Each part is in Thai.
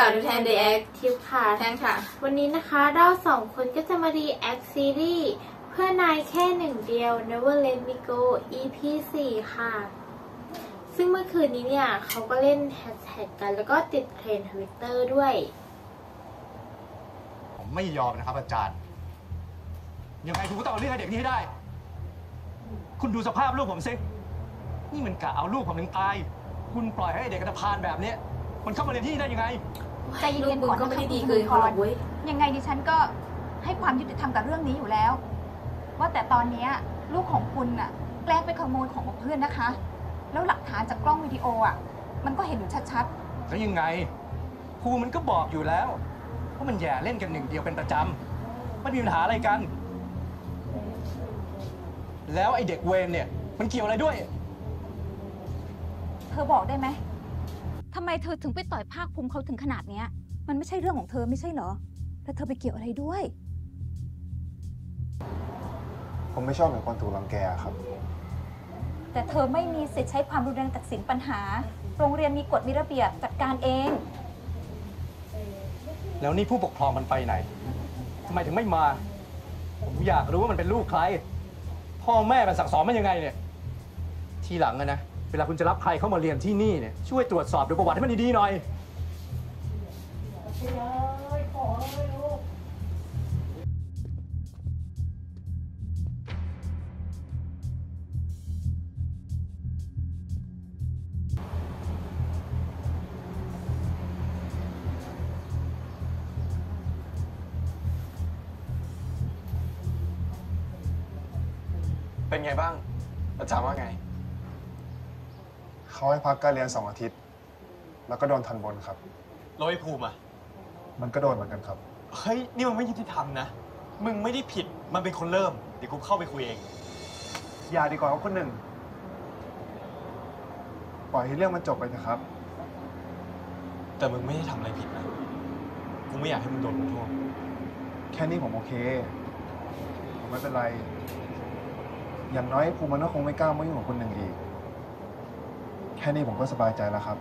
ดูแทนเดย์แอคทิปค่ะแทนค่ะวันนี้นะคะเรา2 คนก็จะมารีแอคซีรีส์เพื่อนายแค่หนึ่งเดียว Never Let Me Go EP 4 ค่ะซึ่งเมื่อคืนนี้เนี่ยเขาก็เล่นแฮชแท็กกันแล้วก็ติดเทรนด์ Twitter ด้วยผมไม่ยอมนะครับอาจารย์ยังไงคุณก็ต้องเอาเรื่องให้เด็กนี้ให้ได้คุณดูสภาพลูกผมสินี่มันกะเอาลูกผมถึงตายคุณปล่อยให้เด็กอันธพาลแบบนี้มันเข้ามาเรียนที่นี่ได้ยังไงใจเย็นๆก่อนนะคะคุณพรยังไงดิฉันก็ให้ความยุติธรรมกับเรื่องนี้อยู่แล้วว่าแต่ตอนนี้ลูกของคุณน่ะแกล้งไปขโมยของเพื่อนนะคะแล้วหลักฐานจากกล้องวิดีโออ่ะมันก็เห็นอยู่ชัดๆแล้วยังไงครูมันก็บอกอยู่แล้วว่ามันแย่เล่นกันหนึ่งเดียวเป็นประจำมันมีปัญหาอะไรกันแล้วไอ้เด็กเวรเนี่ยมันเกี่ยวอะไรด้วยเธอบอกได้ไหมทำไมเธอถึงไปต่อยภาคภูมิเขาถึงขนาดนี้มันไม่ใช่เรื่องของเธอไม่ใช่เหรอแล้วเธอไปเกี่ยวอะไรด้วยผมไม่ชอบเหมือนคนถูกรังแกครับแต่เธอไม่มีสิทธิ์ใช้ความรุนแรงตัดสินปัญหาโรงเรียนมีกฎมีระเบียบจัดการเองแล้วนี่ผู้ปกครองมันไปไหนทำไมถึงไม่มาผมอยากรู้ว่ามันเป็นลูกใครพ่อแม่มันสั่งสอนมันยังไงเนี่ยทีหลังนะเวลาคุณจะรับใครเข้ามาเรียนที่นี่เนี่ยช่วยตรวจสอบดูประวัติให้มันดีๆหน่อยเป็นไงบ้างอาจารย์ว่าไงเขาให้พักการเรียน2 อาทิตย์แล้วก็โดนทันบนครับแล้วไอ้ภูมิอ่ะมันก็โดนเหมือนกันครับเฮ้ยนี่มันไม่ยุติธรรมนะมึงไม่ได้ผิดมันเป็นคนเริ่มเดี๋ยวกูเข้าไปคุยเองอย่าดีกว่าครับคนหนึ่งปล่อยให้เรื่องมันจบไปเถอะครับแต่มึงไม่ได้ทำอะไรผิดนะกูไม่อยากให้มึงโดนลงโทษแค่นี้ผมโอเคผมไม่เป็นไรอย่างน้อยภูมิมันก็คงไม่กล้ามายุ่งกับคนหนึ่งอีกแค่นี้ผมก็สบายใจแล้วครับ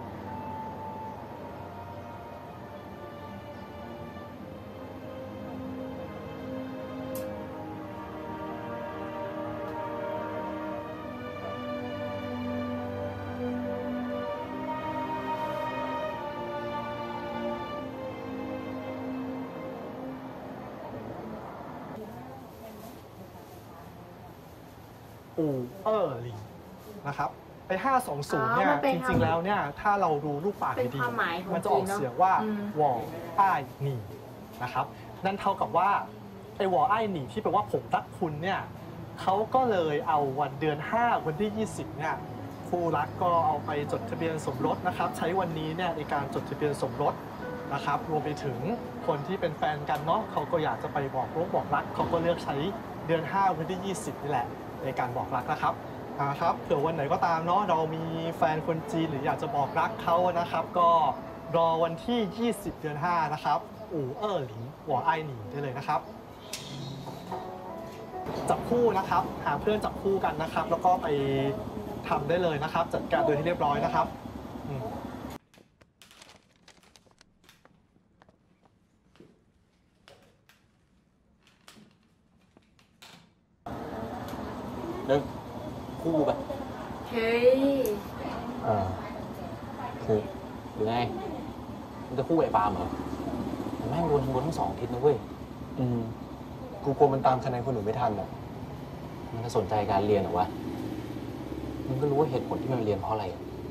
ลิงนะครับไอ้520เนี่ยจริงๆแล้วเนี่ยถ้าเราดูรูปปากดีๆมันจะออกเสียงว่าวออ้ายหนีนะครับนั่นเท่ากับว่าไอ้วออ้ายหนีที่แปลว่าผมรักคุณเนี่ยเขาก็เลยเอาวันเดือน5วันที่20เนี่ยคู่รักก็เอาไปจดทะเบียนสมรสนะครับใช้วันนี้เนี่ยในการจดทะเบียนสมรสนะครับรวมไปถึงคนที่เป็นแฟนกันเนาะเขาก็อยากจะไปบอกรักเขาก็เลือกใช้เดือน5วันที่20นี่แหละในการบอกรักนะครับครับเผื่อวันไหนก็ตามเนาะเรามีแฟนคนจีนหรืออยากจะบอกรักเขานะครับก็รอวันที่20 เดือน 5นะครับหลิงหวอไอหนีได้เลยนะครับจับคู่นะครับหาเพื่อนจับคู่กันนะครับแล้วก็ไปทำได้เลยนะครับจัดการโดยที่เรียบร้อยนะครับหนึ่งคู่ไปเฮ้ยคือหรือไงมันจะคู่ไอ้ปาล์มเหรอแม่งโดนทั้ง2 ทิศนะเว้ยกูกลัวมันตามคะแนนคนอื่นไม่ทันอ่ะมันจะสนใจการเรียนหรอวะมึงก็รู้ว่าเหตุผลที่มันเรียนเพราะอะไร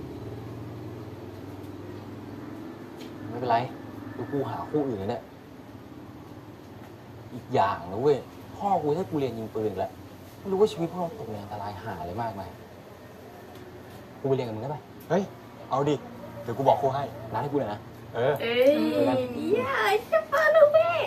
ไม่เป็นไรดูกูหาคู่อื่นแล้วเนี่ยอีกอย่างนะเว้ยพ่อกูให้กูเรียนยิงปืนแล้วไม่รู้ว่าชีวิตพวกเราตกในอันตรายหาอะไรมากมายกูไปเรียนกับมึงได้ปะเฮ้ยเอาดิเดี๋ยวกูบอกครูให้นัดให้กูเลยนะเอ้ยอย่าจะพาลูกแม่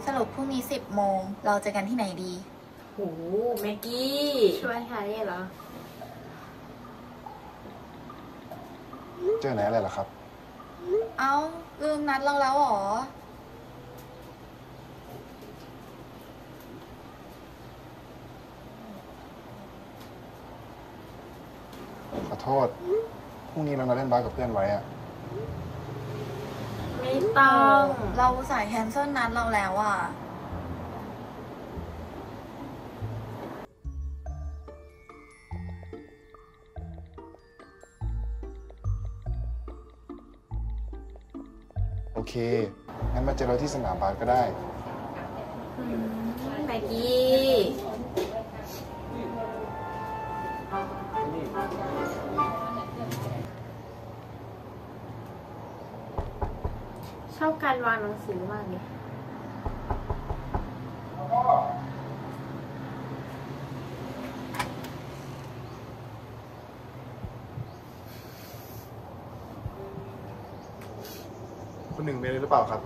รุปพรุ่งนี้10 โมงเราเจอกันที่ไหนดีโหแม็กกี้ชวนใครเหรอเจอไหนอะไรล่ะครับเอ้าลืมนัดเราแล้วเหรอขอโทษ พรุ่งนี้เรานัดเล่นบาสกับเพื่อนไว้อะไม่ต้องเราสายแคนเซิลนัดเราแล้วอ่ะโอเค งั้นมาเจอเราที่สนามบาสก็ได้แม็กกี้ชอบการวางหนังสือมากเลยคุณหนึ่งมีอะไรหรือเปล่าครับ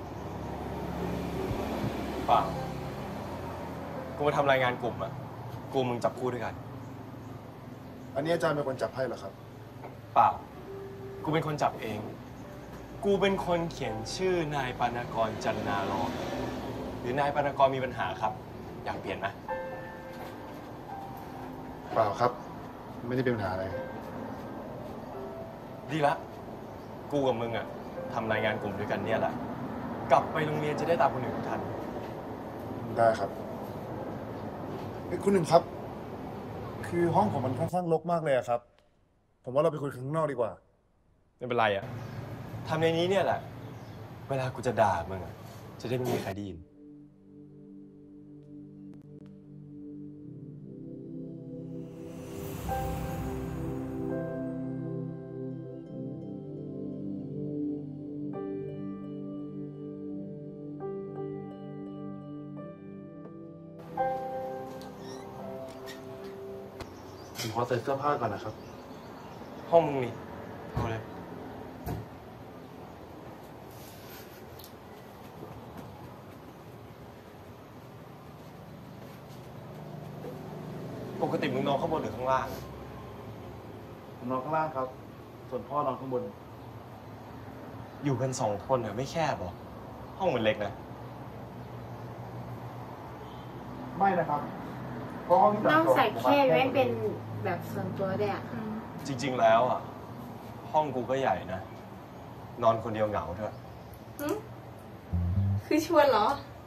เปล่ากูมาทำรายงานกลุ่มอ่ะ กูมึงจับคู่ด้วยกันอันนี้อาจารย์เป็นคนจับให้เหรอครับเปล่า กูเป็นคนจับเอง กูเป็นคนเขียนชื่อนายปานกรจันนารอหรือนายปานกรมีปัญหาครับ อยากเปลี่ยนไหมเปล่าครับ ไม่ได้เป็นปัญหาอะไรดีละ กูกับมึงอ่ะทำรายงานกลุ่มด้วยกันเนี่ยแหละ กลับไปโรงเรียนจะได้ตามคนอื่นทันได้ครับคุณหนึ่งครับ คือห้องผมมันค่อนข้างรกมากเลยอะครับ ผมว่าเราไปคุยข้างนอกดีกว่าไม่เป็นไรอ่ะทำในนี้เนี่ยแหละ เวลากูจะด่ามึงอ่ะ จะได้ไม่มีใครได้ยินผมขอใส่เสื้อผ้าก่อนนะครับห้องมึงนี่เอาเลย ปกติมึงนอนข้างบนหรือข้างล่างผมนอนข้างล่างครับ ส่วนพ่อนอนข้างบนอยู่กัน2 คนเหรอไม่แคบหรอ ห้องมันเล็กนะไม่นะครับ เพราะห้องที่ต้องใส่แค่ไว้เป็นแบบส่วนตัวด้วยอ่ะจริง ๆ แล้วอ่ะ ห้องกูก็ใหญ่นะ นอนคนเดียวเหงาด้วยคือชวนเหรอ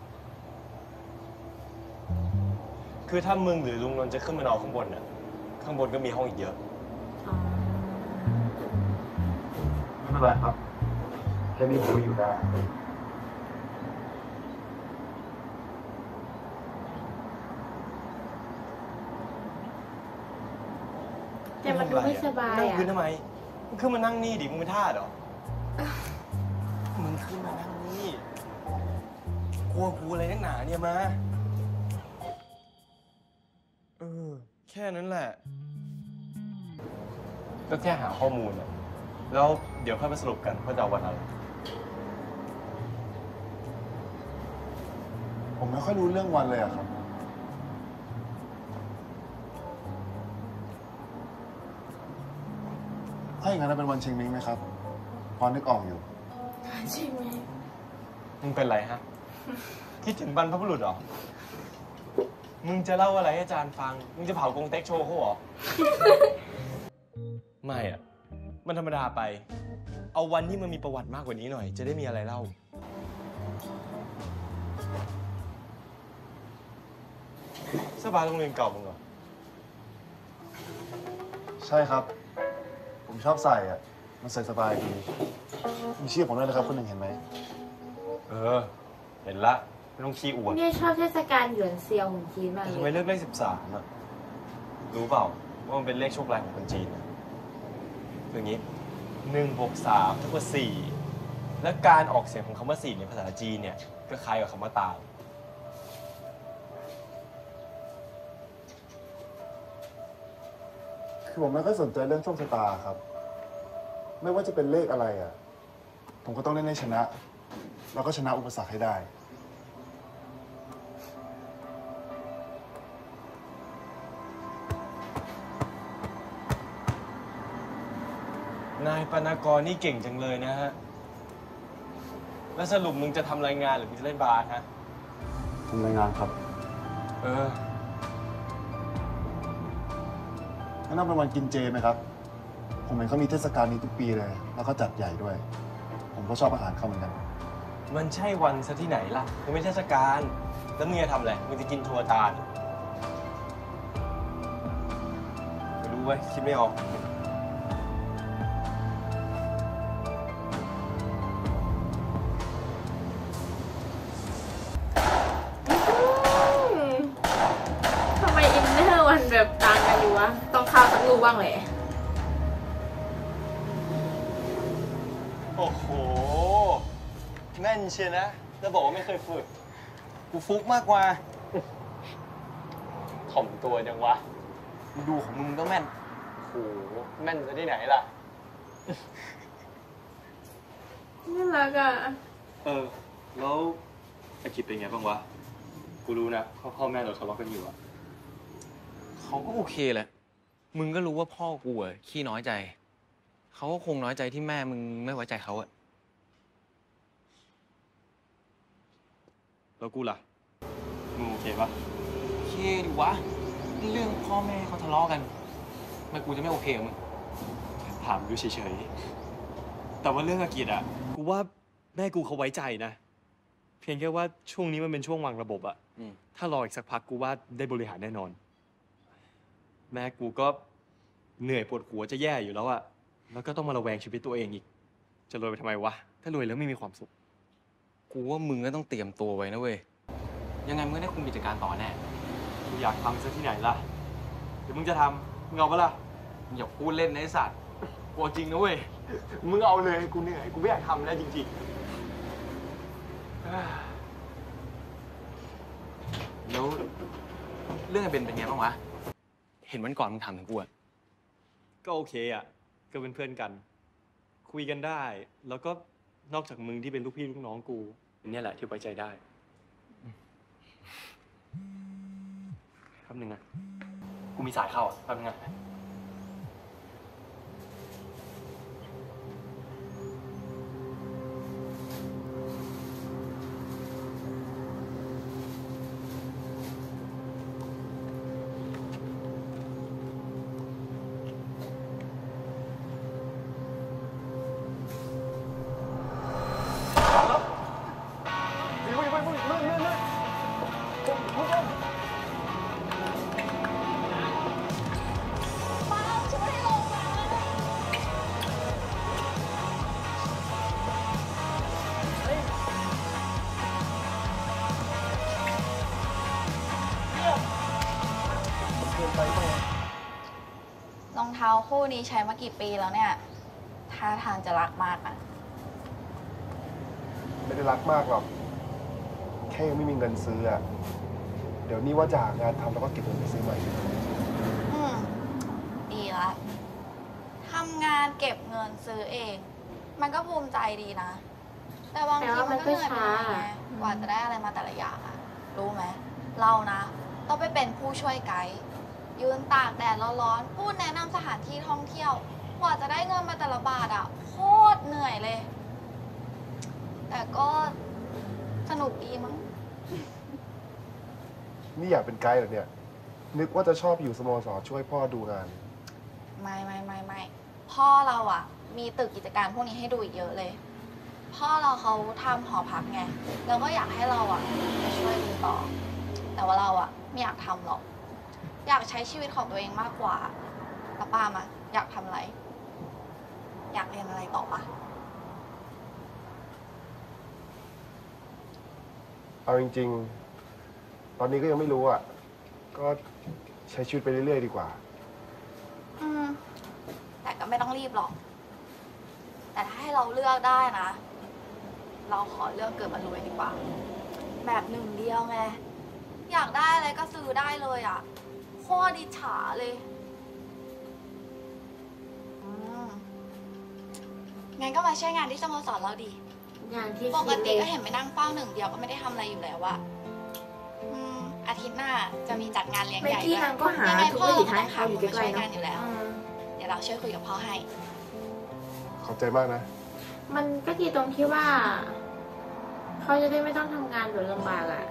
คือถ้ามึงหรือลุงนนท์จะขึ้นมานอนข้างบนน่ะ ข้างบนก็มีห้องอีกเยอะไม่เป็นไรครับ แค่นี้ผมก็อยู่ได้แต่มันดูไม่สบายนั่งอ่ะพื้นทำไม มึงขึ้นมานั่งนี่ดิ มึงเป็นทาสเหรอ มึงขึ้นมานั่งนี่ กลัวกูอะไรนักหนาเนี่ยมา แค่นั้นแหละ ก็แค่หาข้อมูลอะแล้วเดี๋ยวค่อยมาสรุปกันว่าจะเอาวันอะไรผมไม่ค่อยรู้เรื่องวันเลยอะครับ ถ้าอย่างนั้นเป็นวันเชงมิงไหมครับ พอนึกออกอยู่ใช่ไหมมึงเป็นไรฮะ คิดถึงบรรพบุรุษเหรอ มึงจะเล่าอะไรให้อาจารย์ฟัง มึงจะเผากงเต็กโชว์เขาเหรอ ไม่อะมันธรรมดาไป เอาวันที่มันมีประวัติมากกว่านี้หน่อย จะได้มีอะไรเล่า เสื้อผ้าโรงเรียนเก่ามึงเหรอใช่ครับ ผมชอบใส่อะมันใส่สบายดี มีชื่อผมด้วยนะครับคุณหนึ่งเห็นไหมเห็นละ ไม่ต้องขี้อวดเนี่ยชอบเทศกาลหยวนเซียวของจีนมากแต่เลทำไมยเลือกเลข13อะรู้เปล่าว่ามันเป็นเลขโชคลางของคนจีนอะคืออย่างนี้1 6 3เท่ากับ4และการออกเสียงของคำว่า4ในภาษาจีนเนี่ยก็คล้ายกับคำว่าตามคือผมไม่ค่อยสนใจเรื่องโชคชะตาครับ ไม่ว่าจะเป็นเลขอะไรอะผมก็ต้องเล่นให้ชนะ แล้วก็ชนะอุปสรรคให้ได้นายปนากรนี่เก่งจังเลยนะฮะ แล้วสรุปมึงจะทำรายงานหรือมึงจะเล่นบาสฮะทำรายงานครับงั้นเอาเป็นวันกินเจไหมครับ ผมเห็นเขามีเทศกาลนี้ทุกปีเลย แล้วก็จัดใหญ่ด้วย ผมก็ชอบอาหารเขาเหมือนกันมันใช่วันซะที่ไหนล่ะ มันไม่ใช่เทศกาล แล้วมึงจะทำอะไร มึงจะกินทัวตาลไม่รู้เว้ย คิดไม่ออกทำไมอินเนอร์มันแบบต่างกันอยู่วะ ต้องเข้าสักรูบ้างเลยโอ้โห แม่นเชียนะ แล้วบอกว่าไม่เคยฝึก กูฟุกมากกว่า ถ่อมตัวจังวะ ดูของมึงก็แม่นโอ้โห แม่นซะที่ไหนล่ะน่ารักอ่ะแล้วไอคิดเป็นไงบ้างวะ กูรู้นะพ่อแม่เราทะเลาะกันอยู่อะเขาก็โอเคแหละ มึงก็รู้ว่าพ่อกูอะขี้น้อยใจ เขาก็คงน้อยใจที่แม่มึงไม่ไว้ใจเขาอะแล้วกูล่ะ มึงโอเคปะโอเคดิวะ เรื่องพ่อแม่เขาทะเลาะกันทำไมกูจะไม่โอเคกับมึงถามดูเฉยๆ แต่ว่าเรื่องอากิจอะกูว่าแม่กูเขาไว้ใจนะ เพียงแค่ว่าช่วงนี้มันเป็นช่วงวางระบบอะถ้ารออีกสักพักกูว่าได้บริหารแน่นอน แม่กูก็เหนื่อยปวดหัวจะแย่อยู่แล้วอะแล้วก็ต้องมาระแวงชีวิตตัวเองอีก จะรวยไปทำไมวะ ถ้ารวยแล้วไม่มีความสุขกูว่ามึงก็ต้องเตรียมตัวไว้นะเว้ย ยังไงมึงก็ได้คุมกิจการต่อแน่กูอยากทำซะที่ไหนล่ะ เดี๋ยวมึงจะทำมึงเอาปะล่ะอย่าพูดเล่นนะไอ้สัตว์กูจริงนะเว้ย มึงเอาเลย กูเหนื่อย กูไม่อยากทำแล้วจริงๆแล้วเรื่องไอ้เบนเป็นไงบ้างวะ เห็นวันก่อนมึงถามถึงกูอะก็โอเคอ่ะ ก็เป็นเพื่อนกัน คุยกันได้ แล้วก็นอกจากมึงที่เป็นลูกพี่ลูกน้องกูเนี่ยแหละที่ไว้ใจได้แป๊บนึงนะกูมีสายเข้าอ่ะแป๊บนึงนะรองเท้าคู่นี้ใช้มากี่ปีแล้วเนี่ยท่าทางจะรักมากนะไม่ได้รักมากหรอก แค่ยังไม่มีเงินซื้ออะเดี๋ยวนี้ว่าจะหางานทำแล้วก็เก็บเงินไปซื้อใหม่ดีละทำงานเก็บเงินซื้อเอง มันก็ภูมิใจดีนะ แต่บางทีมันก็เหนื่อยไปหน่อยไงกว่าจะได้อะไรมาแต่ละอย่างอะรู้ไหมเรานะต้องไปเป็นผู้ช่วยไกด์ยืนตากแดดร้อนๆพูดแนะนำสถานที่ท่องเที่ยวกว่าจะได้เงินมาแต่ละบาทอะโคตรเหนื่อยเลย แต่ก็สนุกดีมั้งนี่อยากเป็นไกด์เหรอเนี่ย นึกว่าจะชอบอยู่สโมสรช่วยพ่อดูงานไม่พ่อเราอะมีตึกกิจการพวกนี้ให้ดูอีกเยอะเลย พ่อเราเขาทำหอพักไงแล้วก็อยากให้เราอะไปช่วยดูต่อ แต่ว่าเราอะไม่อยากทำหรอก อยากใช้ชีวิตของตัวเองมากกว่าแล้วป้ามาอยากทำอะไร อยากเรียนอะไรต่อปะเอาจริงๆ ตอนนี้ก็ยังไม่รู้อ่ะ ก็ใช้ชีวิตไปเรื่อยๆดีกว่าแต่ก็ไม่ต้องรีบหรอก แต่ถ้าให้เราเลือกได้นะ เราขอเลือกเกิดมารวยดีกว่า แบบหนึ่งเดียวไง อยากได้อะไรก็ซื้อได้เลยอ่ะโคตรอิจฉาเลยงั้นก็มาช่วยงานที่สโมสรเราดีงานที่ปกติก็เห็นไปนั่งเฝ้าหนึ่งเดียวก็ไม่ได้ทำอะไรอยู่แล้วอะอาทิตย์หน้าจะมีจัดงานเลี้ยงใหญ่ด้วยนางก็หายังไงทุกพ่อวิถีก็ทาต้อง งเขาพาอยู่ไปใกช่ล้วยๆงาเนาะนอยู่แล้ว เดี๋ยวเราช่วยคุยกับพ่อให้ขอบใจมากนะมันก็ดีตรงที่ว่า เขาจะได้ไม่ต้องทำงานแบบลำบากอ่ะ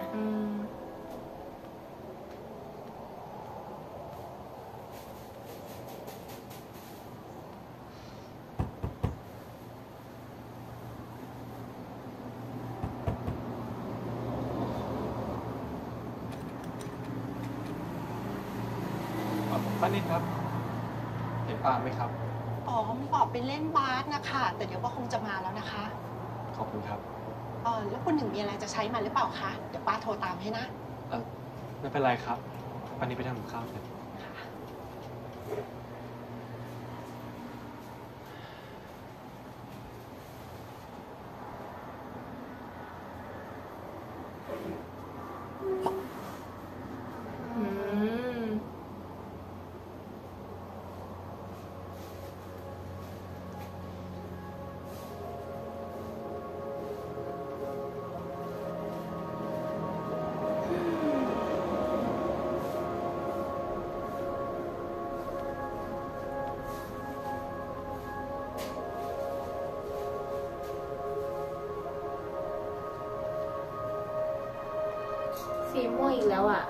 ป้านิดครับ เห็นปาล์มไหมครับอ๋อออกไปเล่นบาสนะคะ แต่เดี๋ยวก็คงจะมาแล้วนะคะขอบคุณครับแล้วคุณหนึ่งมีอะไรจะใช้มันหรือเปล่าคะ เดี๋ยวป้าโทรตามให้นะไม่เป็นไรครับป้านิดไปทำกับข้าวเถอะสีม่วงอีกแล้วอ่ะ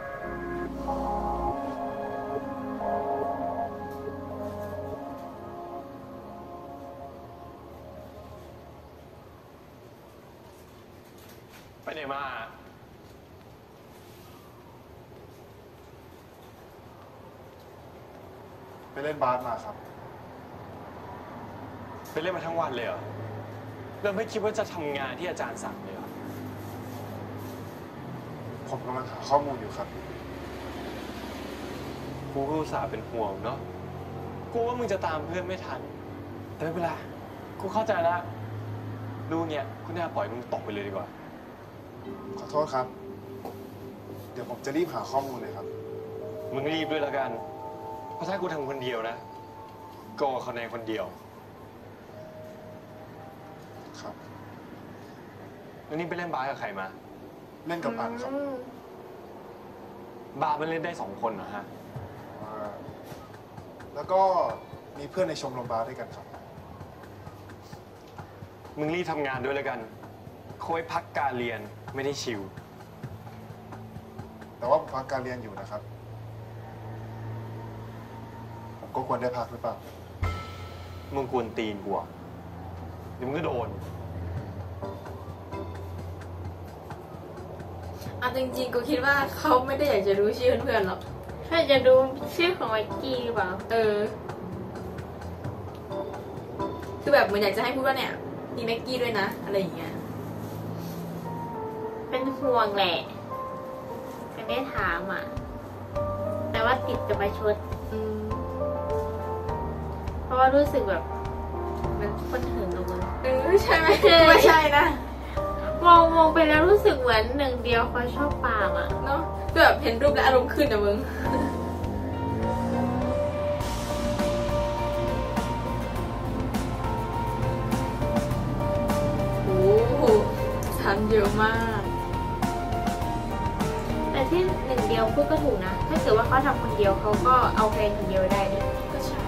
ไปไหนมาไปเล่นบาสมาครับไปเล่นมาทั้งวันเลยเหรอเราไม่คิดว่าจะทำงานที่อาจารย์สั่งเลยเหรอผมกำลังหาข้อมูลอยู่ครับกูก็อุตส่าห์เป็นห่วงเนาะ กูว่ามึงจะตามเพื่อนไม่ทัน แต่ไม่เป็นไร กูเข้าใจแล้วดูเงี้ยกูน่าปล่อยมึงตกไปเลยดีกว่าขอโทษครับ เดี๋ยวผมจะรีบหาข้อมูลเลยครับมึงรีบด้วยแล้วกัน เพราะถ้ากูทำคนเดียวนะก็คะแนนคนเดียวครับแล้วนี่ไปเล่นบาสกับใครมาเล่นกับอันครับบาสมันเล่นได้2 คนเหรอฮะแล้วก็มีเพื่อนในชมรมบาสด้วยกันครับมึงรีบทำงานด้วยแล้วกันเขาไว้พักการเรียนไม่ได้ชิลแต่ว่าผมพักการเรียนอยู่นะครับ ผมก็ควรได้พักหรือเปล่ามึงกวนตีนกูอ่ะเดี๋ยวมึงก็โดนจริงๆ กูคิดว่าเขาไม่ได้อยากจะรู้ชื่อเพื่อนๆหรอกถ้าจะดูชื่อของไมค์กี้หรือเปล่าคือแบบเหมือนอยากจะให้พูดว่าเนี่ยมีแม็กกี้ด้วยนะ อะไรอย่างเงี้ยเป็นห่วงแหละไม่ได้ถามอ่ะ แต่ว่าติดจะมาชดเพราะว่ารู้สึกแบบมันคนหึงกับมึงใช่ไหมไม่ใช่นะมองไปแล้วรู้สึกเหมือนหนึ่งเดียวเขาชอบปาล์มอ่ะเนาะคือแบบเห็นรูปแล้วอารมณ์ขึ้นนะมึง โอ้โหทันเยอะมากแต่ที่หนึ่งเดียวพูดก็ถูกนะ ถ้าเกิดว่าเขาทำคนเดียวเขาก็เอาแฟนคนเดียวได้ดิก็ใช่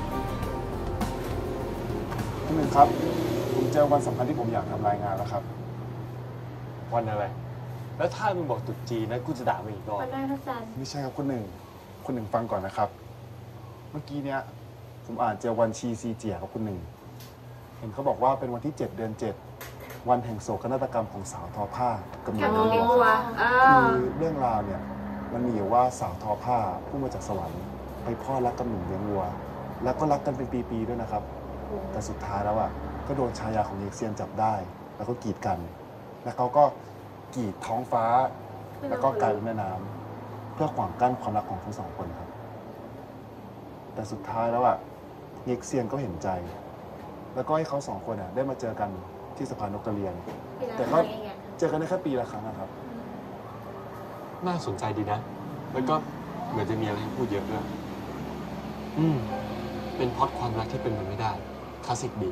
ที่หนึ่งครับ ผมเจอวันสำคัญที่ผมอยากทำรายงานแล้วครับวันอะไร แล้วถ้ามึงบอกตรุษจีนนะกูจะด่ามึงอีกรอบวันไหว้พระจันทร์ไม่ใช่ครับคุณหนึ่งฟังก่อนนะครับ เมื่อกี้เนี้ยผมอ่านเจอวันชีซีเจียครับคุณหนึ่ง เห็นเขาบอกว่าเป็นวันที่ 7 เดือน 7 วันแห่งโศกนาฏกรรมของสาวทอผ้ากับหกับนุ่มน้องเดีเลี้ยยว งวัวคือเรื่องราวเนี่ยมันมีอยู่ว่าสาวทอผ้าผู้มาจากสวรรค์ไปพ่อรักกับหนุ่มเลี้ยงวัว แล้วก็รักกันเป็นปีๆด้วยนะครับ แต่สุดท้ายแล้วอ่ะก็โดนชายาของเยกเซียนจับได้ แล้วก็กีดกัน แล้วเขาก็กีดท้องฟ้า แล้วก็กลายเป็นแม่น้ำเพื่อขวางกั้นความรักของทั้งสองคนครับ แต่สุดท้ายแล้วอ่ะเยกเซียนก็เห็นใจ แล้วก็ให้เขา2 คนอ่ะได้มาเจอกันที่สะพานนกกระเรียน แต่ก็เจอกันได้แค่ปีละครั้งนะครับน่าสนใจดีนะ แล้วก็เหมือนจะมีอะไรให้พูดเยอะด้วยเป็นพล็อตความรักที่เป็นไปไม่ได้ คลาสสิกดี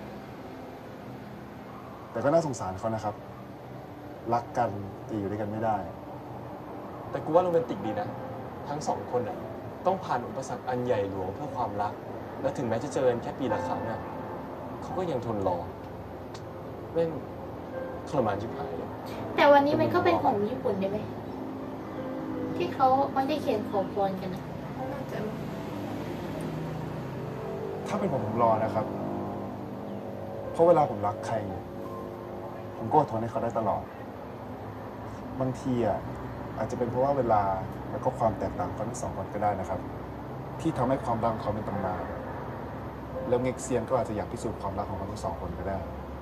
แต่ก็น่าสงสารเขานะครับ รักกันแต่อยู่ด้วยกันไม่ได้แต่กูว่าโรแมนติกดีนะ ทั้ง2 คนน่ะต้องผ่านอุปสรรคอันใหญ่หลวงเพื่อความรัก และถึงแม้จะเจอกันแค่ปีละครั้งน่ะเขาก็ยังทนรอแม่งทรมานชิบหายเลยแต่วันนี้มันก็เป็นของญี่ปุ่นได้ไหมที่เขาไม่ได้เขียนขอพรกันนะถ้าเป็นผมรอนะครับ เพราะเวลาผมรักใคร ผมก็อดทนให้เขาได้ตลอด บางทีอาจจะเป็นเพราะว่าเวลาแล้วก็ความแตกต่างของทั้งสองคนก็ได้นะครับ ที่ทำให้ความรักของเขาเป็นตำนานแล้วเง็กเซียนก็อาจจะอยากพิสูจน์ความรักของเขาทั้งสองคนก็ได้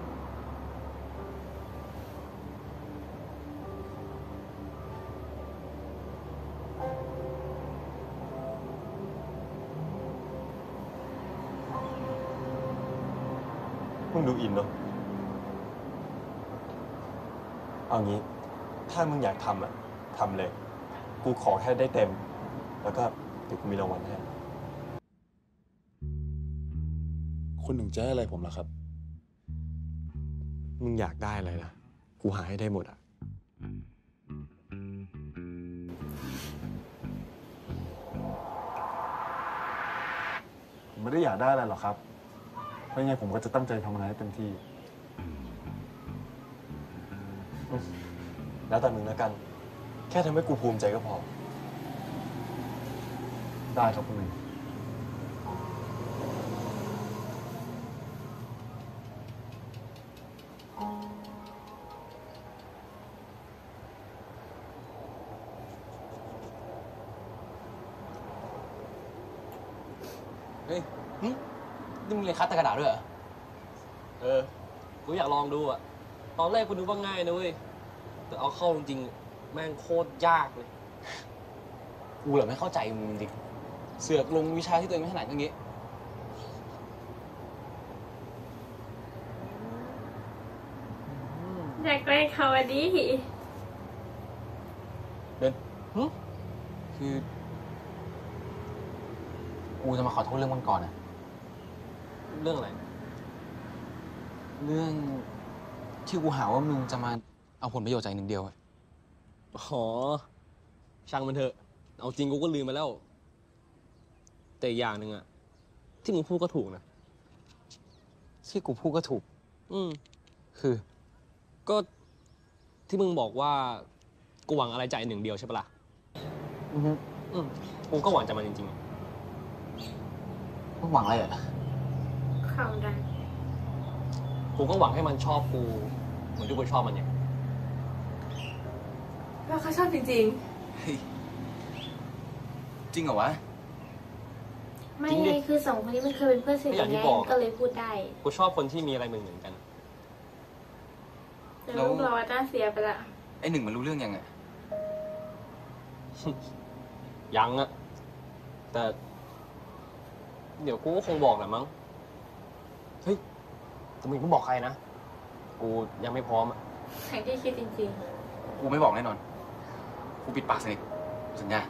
มึงดูอินเนาะเอางี้ ถ้ามึงอยากทำทำเลย กูขอแค่ได้เต็ม แล้วก็เดี๋ยวกูมีรางวัลให้คุณหนึ่งจะให้อะไรผมล่ะครับมึงอยากได้อะไรล่ะ กูหาให้ได้หมดอ่ะผมไม่ได้อยากได้อะไรหรอกครับ เพราะยังไงผมก็จะตั้งใจทำงานให้เต็มที่แล้วแต่มึงแล้วกัน แค่ทำให้กูภูมิใจก็พอได้ครับคุณหนึ่งเฮ้ยนี่มึงเรียนคัดตะกระดาษด้วยเหรอกูอยากลองดูอะตอนแรกกูนึกว่าง่ายนะเว้ย แต่เอาเข้าจริงๆแม่งโคตรยากเลยกูเหรอไม่เข้าใจมึงจริงเสือกลงวิชาที่ตัวเองไม่ถนัดอย่างงี้อยากได้เขาอันนี้เดินคือ กูจะมาขอโทษเรื่องวันก่อนอะเรื่องอะไรเรื่องที่กูหาว่ามึงจะมาเอาผลประโยชน์จากหนึ่งเดียวอะอ๋อ ช่างมันเถอะ เอาจริงกูก็ลืมไปแล้ว แต่อีกอย่างหนึ่งอะที่มึงพูดก็ถูกนะที่กูพูดก็ถูก คือก็ที่มึงบอกว่ากูหวังอะไรจากไอ้หนึ่งเดียวใช่ปะล่ะกูก็หวังจากมันจริงมึงหวังอะไรอะข่าวดังๆ กูก็หวังให้มันชอบกูเหมือนที่กูชอบมันเนี่ยแล้วเขาชอบจริงเฮ้ยจริงเหรอวะไม่จริงดิคือสองคนนี้มันเคยเป็นเพื่อนสนิทก็อย่างที่ไงบอกก็เลยพูดได้กูชอบคนที่มีอะไรเหมือนๆกันแต่ลูกเราอะน่าเสียไปละไอ้หนึ่งมันรู้เรื่องยังไงยังอะแต่ เดี๋ยวกูก็คงบอกแหละมั้ง เฮ้ยแต่มึงก็บอกใครนะ กูยังไม่พร้อมอะแทนที่คิดจริงกูไม่บอกแน่นอน กูปิดปากสนิทสัญญา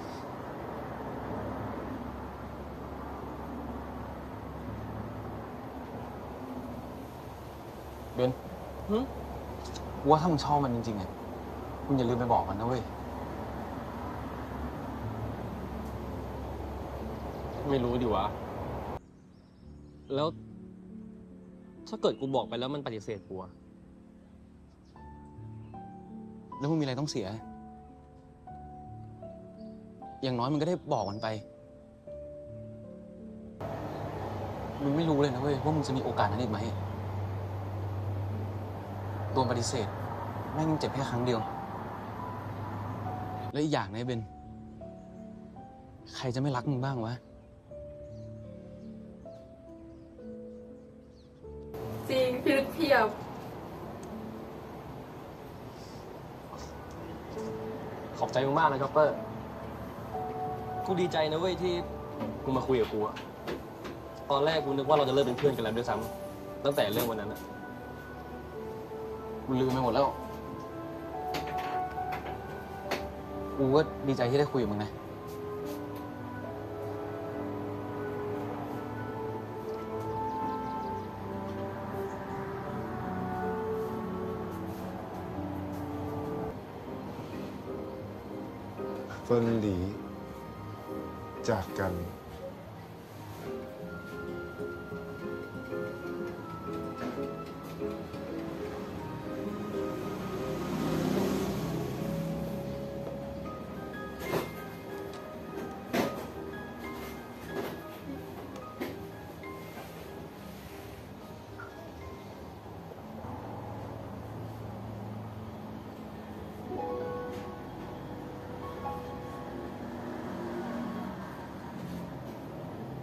เบนกูว่าถ้ามึงชอบมันจริงๆอะมึงอย่าลืมไปบอกมันนะเว้ยไม่รู้ดิวะ แล้วถ้าเกิดกูบอกไปแล้วมันปฏิเสธกูอะแล้วมึงมีอะไรต้องเสีย อย่างน้อยมึงก็ได้บอกมันไป มึงไม่รู้เลยนะเว้ยว่ามึงจะมีโอกาสนั้นอีกไหมโดนปฏิเสธแม่งเจ็บแค่ครั้งเดียว แล้วอีกอย่างนะเบน ใครจะไม่รักมึงบ้างวะๆ จริงพิรุธเพียบขอบใจมึงมากนะช็อปเปอร์ กูดีใจนะเว้ยที่กูมาคุยกับกูอะตอนแรกกูนึกว่าเราจะเลิกเป็นเพื่อนกันแล้วด้วยซ้ำตั้งแต่เรื่องวันนั้นอะกูลืมไปหมดแล้ว กูก็ดีใจที่ได้คุยกับมึงนะเฟิร์นหลีจากกัน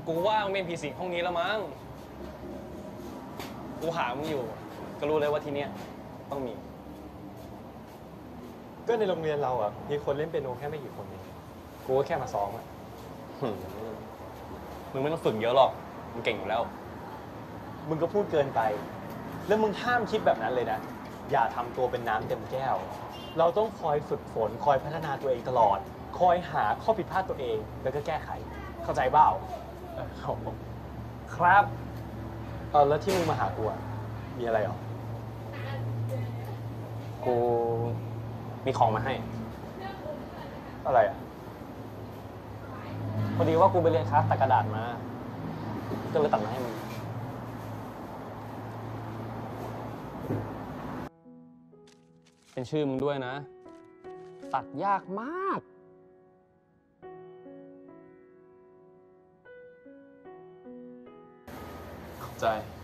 กูว่ามึงเป็นผีสิงห้องนี้แล้วมั้งกูหามึงอยู่ก็รู้เลยว่าที่เนี้ยต้องมีก็ในโรงเรียนเราอ่ะมีคนเล่นเปียโนแค่ไม่กี่คนเองกูก็แค่มาซ้อมอ่ะมึงไม่ต้องฝึกเยอะหรอกมึงเก่งอยู่แล้วมึงก็พูดเกินไป แล้วมึงห้ามคิดแบบนั้นเลยนะ อย่าทำตัวเป็นน้ำเต็มแก้ว เราต้องคอยฝึกฝน คอยพัฒนาตัวเองตลอด คอยหาข้อผิดพลาดตัวเอง แล้วก็แก้ไข เข้าใจเปล่าครับแล้วที่มึงมาหากูอะมีอะไรหรอกูมีของมาให้อะไรอ่ะพอดีว่ากูไปเรียนคลาสตัดกระดาษมาก็เลยตัดมาให้มึงเป็นชื่อมึงด้วยนะตัดยากมากขอบใจ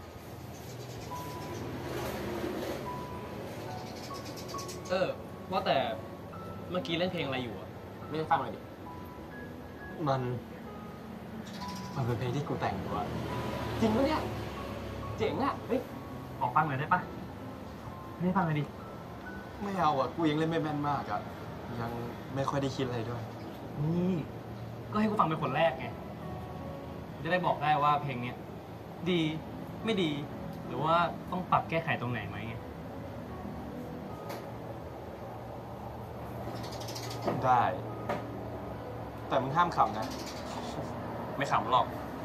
ว่าแต่เมื่อกี้เล่นเพลงอะไรอยู่อ่ะไม่ได้ฟังเลยดิมันเป็นเพลงที่กูแต่งอยู่อะจริงปะเนี่ยเจ๋งอ่ะเฮ้ยออกฟังหน่อยได้ปะไม่ได้ฟังเลยดิไม่เอาอ่ะ กูยังเล่นไม่แม่นมากอ่ะ ยังไม่ค่อยได้คิดอะไรด้วยนี่ก็ให้กูฟังเป็นคนแรกไงจะได้บอกได้ว่าเพลงเนี้ยดีไม่ดีหรือว่าต้องปรับแก้ไขตรงไหนไหมได้ แต่มึงห้ามขำนะไม่ขำหรอก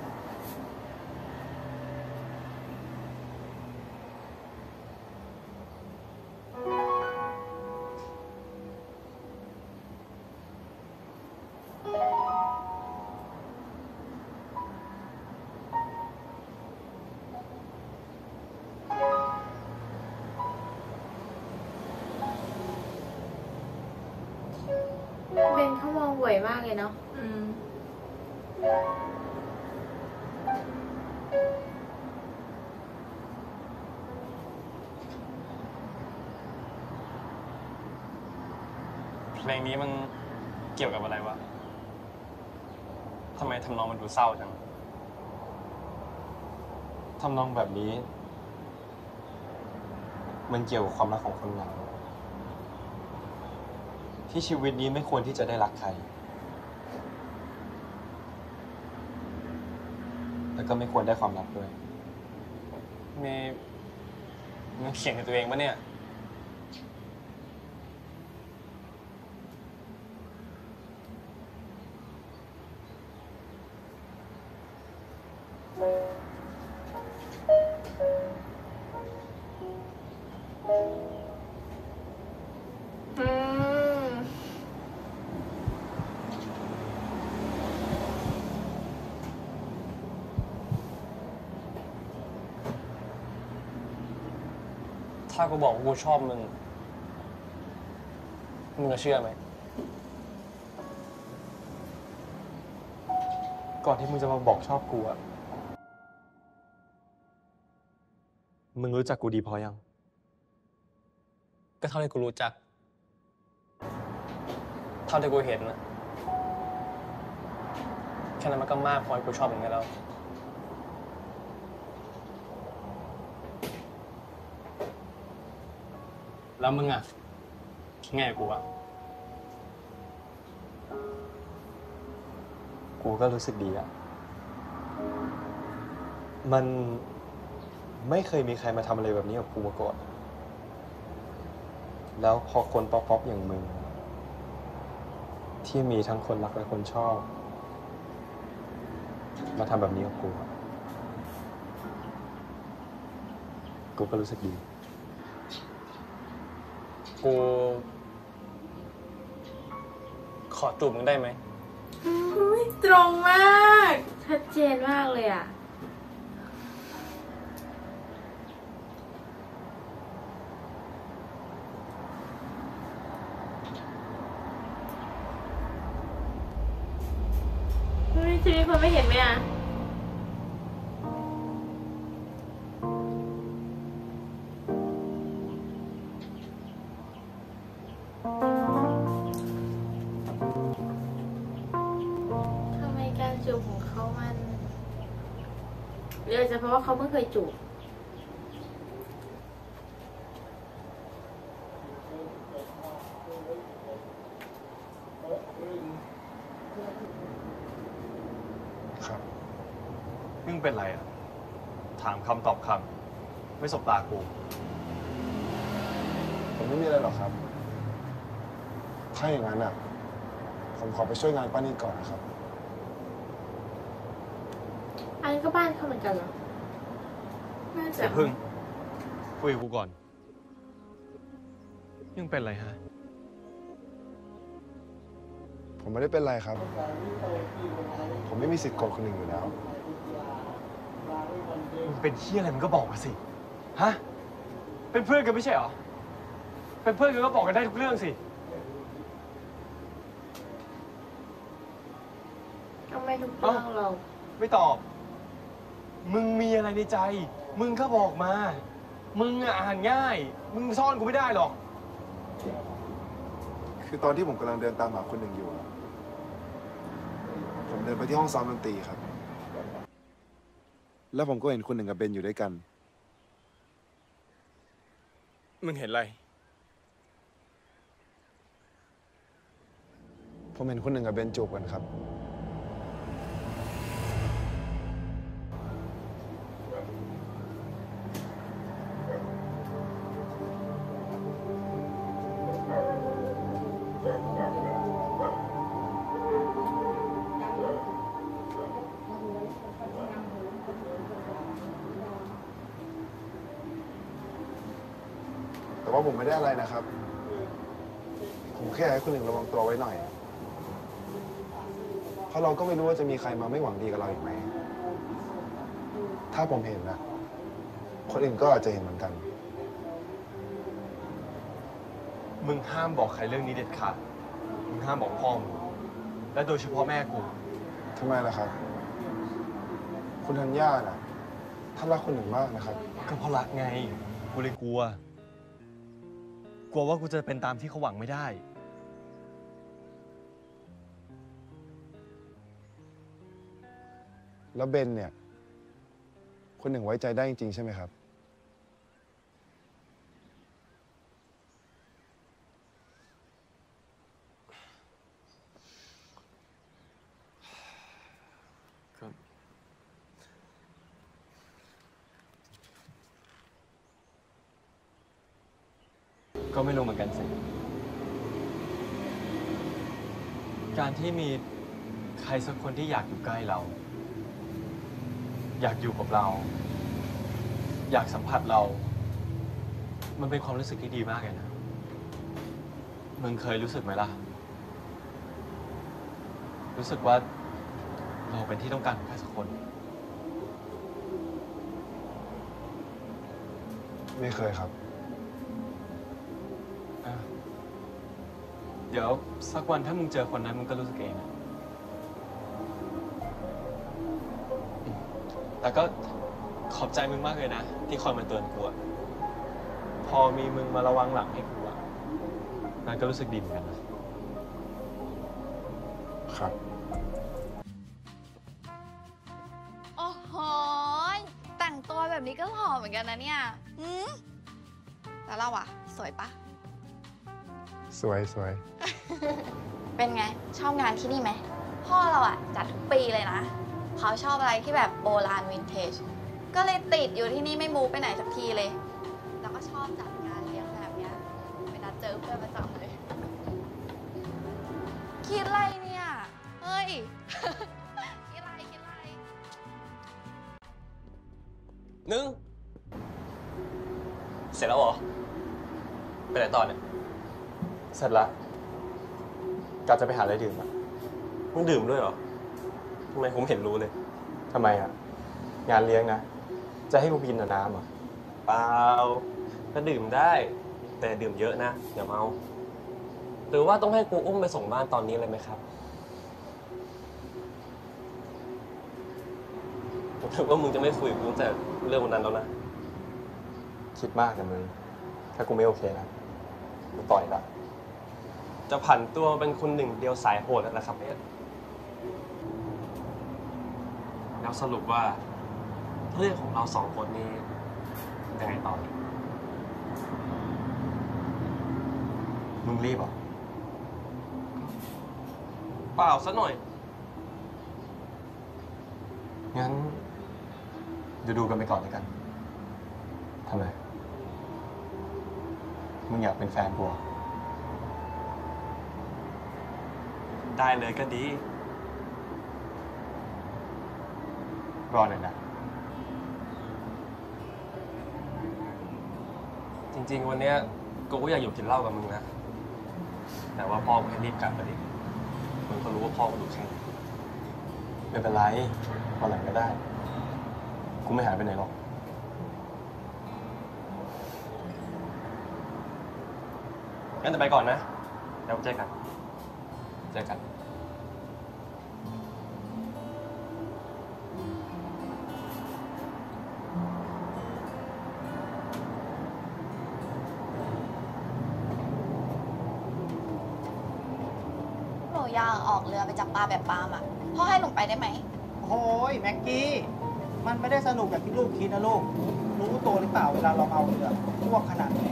เบนเขามองบ่อยมากเลยเนาะเพลงนี้มันเกี่ยวกับอะไรวะทำไมทำนองมันดูเศร้าจังทำนองแบบนี้ มันเกี่ยวกับความรักของคนเราที่ชีวิตนี้ไม่ควรที่จะได้รักใคร แล้วก็ไม่ควรได้ความรักด้วยมึงเขียนกับตัวเองปะเนี่ยถ้ากูบอกว่ากูชอบมึงจะเชื่อไหมก่อนที่มึงจะมาบอกชอบกูอะมึงรู้จักกูดีพอยังก็เท่าที่กูรู้จัก เท่าที่กูเห็นนะแค่นั้นมันก็มากพอให้กูชอบมึงได้แล้วแล้วมึงอ่ะคิดไงกับกูอ่ะกูก็รู้สึกดีอะมันไม่เคยมีใครมาทำอะไรแบบนี้กับกูมาก่อน แล้วพอคนป๊อปๆอย่างมึง ที่มีทั้งคนรักและคนชอบ มาทำแบบนี้กับกูอะกูก็รู้สึกดีกูขอจูบมึงได้ไหมตรงมากชัดเจนมากเลยอ่ะทีนี้คนไม่เห็นไหมอ่ะทำไมการจูบของเขามันหรืออาจจะเพราะว่าเขาเพิ่งเคยจูบครับมึงเป็นไรอ่ะ ถามคำตอบคำไม่สบตากูผมไม่มีอะไรหรอกครับ ถ้าอย่างนั้นอ่ะ ผมขอไปช่วยงานป้านิดก่อนนะครับอันนี้ก็บ้านเขาเหมือนกันเหรอน่าจะอย่าพึ่งคุยกับกูก่อนยังเป็นไรฮะผมไม่ได้เป็นไรครับ ผมไม่มีสิทธิ์โกรธคนอื่นอยู่แล้วมึงเป็นเหี้ยอะไรมึงก็บอกมาสิ ฮะ เป็นเพื่อนกันไม่ใช่เหรอ เป็นเพื่อนกันก็บอกกันได้ทุกเรื่องสิก็ไม่ทุกเรื่องเราไม่ตอบ มึงมีอะไรในใจ มึงก็บอกมา มึงอ่านง่าย มึงซ่อนกูไม่ได้หรอกคือตอนที่ผมกำลังเดินตามหาคนหนึ่งอยู่อะผมเดินไปที่ห้องซ้อมดนตรีครับ แล้วผมก็เห็นคนหนึ่งกับเบนอยู่ด้วยกันมึงเห็นอะไรผมเห็นคนหนึ่งกับเบนจูบกันครับ แต่ว่าผมไม่ได้อะไรนะครับ ผมแค่ให้คนหนึ่งระวังตัวไว้หน่อย เพราะเราก็ไม่รู้ว่าจะมีใครมาไม่หวังดีกับเราอีกไหม ถ้าผมเห็นนะคนอื่นก็อาจจะเห็นเหมือนกันมึงห้ามบอกใครเรื่องนี้เด็ดขาด มึงห้ามบอกพ่อมึง และโดยเฉพาะแม่กูทำไมล่ะครับ คุณธัญญาน่ะท่านรักคนหนึ่งมากนะครับก็เพราะรักไง กูเลยกลัว กลัวว่ากูจะเป็นตามที่เขาหวังไม่ได้แล้วเบนเนี่ย คนหนึ่งไว้ใจได้จริงๆใช่ไหมครับก็ไม่รู้เหมือนกันสิ การที่มีใครสักคนที่อยากอยู่ใกล้เรา อยากอยู่กับเรา อยากสัมผัสเรา มันเป็นความรู้สึกที่ดีมากเลยนะ มึงเคยรู้สึกไหมล่ะ รู้สึกว่าเราเป็นที่ต้องการของใครสักคนไม่เคยครับเดี๋ยวสักวันถ้ามึงเจอคนนั้นมึงก็รู้สึกเองอะแต่ก็ขอบใจมึงมากเลยนะ ที่คอยมาเตือนกูอะพอมีมึงมาระวังหลังให้กูอะนั่นก็รู้สึกดีเหมือนกันนะครับโอ้โหแต่งตัวแบบนี้ก็หล่อเหมือนกันนะเนี่ยแล้วเราอะสวยปะสวยเป็นไง ชอบงานที่นี่ไหม พ่อเราอะจัดทุกปีเลยนะ เขาชอบอะไรที่แบบโบราณวินเทจ ก็เลยติดอยู่ที่นี่ไม่มูฟไปไหนสักทีเลย แล้วก็ชอบจัดงานเลี้ยงแบบเนี้ยไปนัดเจอเพื่อนประจำเลย คิดอะไรเนี่ย เฮ้ย คิดอะไรนึงเสร็จแล้วเหรอ ไปไหนต่อเนี่ยเสร็จละกะจะไปหาอะไรดื่มอะมึงดื่มด้วยเหรอ ทำไมผมเห็นรู้เลยทำไมอะงานเลี้ยงนะ จะให้กูกินน้ำเหรอเปล่าก็ดื่มได้ แต่ดื่มเยอะนะอย่าเมา หรือว่าต้องให้กูอุ้มไปส่งบ้านตอนนี้เลยไหมครับผมคิดว่ามึงจะไม่คุยกับกูตั้งแต่เรื่องวันนั้นแล้วนะคิดมากนะมึง ถ้ากูไม่โอเคนะกูต่อยละจะผันตัวเป็นคนหนึ่งเดียวสายโหดแล้วนะครับเนี่ยแล้วสรุปว่าเรื่องของเราสองคนนี้ยังไงต่อมึงรีบเหรอเปล่าซะหน่อยงั้นเดี๋ยวดูกันไปก่อนแล้วกันทำไมมึงอยากเป็นแฟนกูได้เลยก็ดีรอหน่อยนะจริงๆวันเนี้ยกูก็อยากอยู่กินเหล้ากับมึงนะ แต่ว่าพ่อกูให้รีบกลับไปดิมึงก็รู้ว่าพ่อกูดูแค่ไหนไม่เป็นไรวันหลังก็ได้ กูไม่หายไปไหนหรอกงั้นจะไปก่อนนะเดี๋ยวเจอกัน เจอกันหนูอยากออกเรือไปจับปลาแบบปาล์มอ่ะพ่อให้หนูไปได้ไหมโอ้ยแม็กกี้ มันไม่ได้สนุกแบบที่ลูกคิดนะลูก รู้ตัวหรือเปล่าเวลาเราเอาเรือพวกขนาดนี้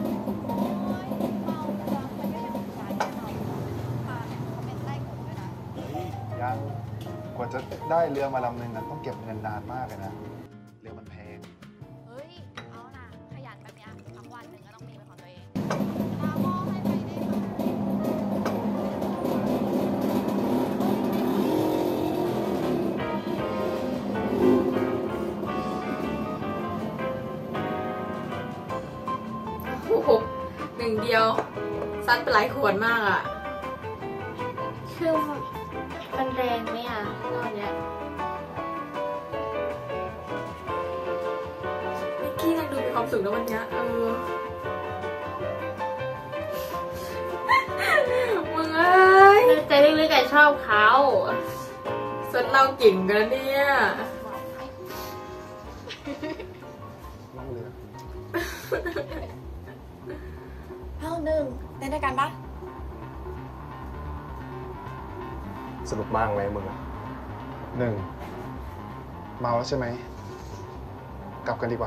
ยังกว่าจะได้เรือมาลำหนึ่งนะต้องเก็บเงินนานมากเลยนะ เรือมันแพงเฮ้ย เอานะขยันแบบนี้ทั้งวันหนึ่งก็ต้องมีเป็นของตัวเองลาพ่อให้ไปได้ไหมโอ้โหหนึ่งเดียวซัดไปหลายขวดมากอ่ะคือมันแรงไหมอ่ะตอนเนี้ยนิกกี้นั่งดูมีความสุขแล้ววันเนี้ยมึงเอ้ยใจลึกๆอะชอบเขาสดเราเก่งกันแล้วเนี่ยล่องเรือเอาหนึ่งเล่นด้วยกันปะสนุกมากไหมมึงอะหนึ่งเมาแล้วใช่ไหม กลับกันดีกว่า